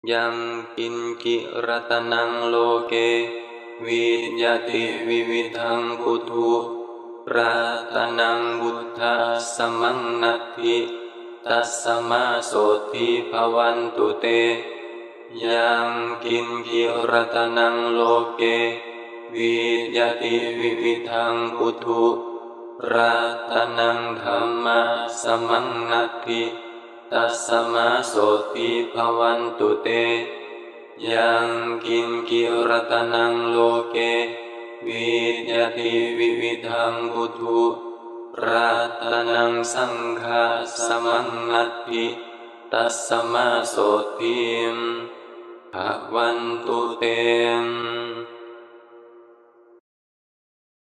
ยังกินกิรัตนังโลเกวิญญาติวิวิธังพุทธุรัตนังบุทธาสมังนัตถิตัสสมาโสติภวันตุเตยังกินกิรัตนังโลเกวิญญาติวิวิธังพุทธุรัตนังธัมมาสมังนัตถิตัสสมาโสติภวันตุเตยังกินกิรัตนังโลเกวิญญาติวิวิธังพุทธุรัตนังสังฆาสมังนัตถิตัสสมาโสติภวันตุเต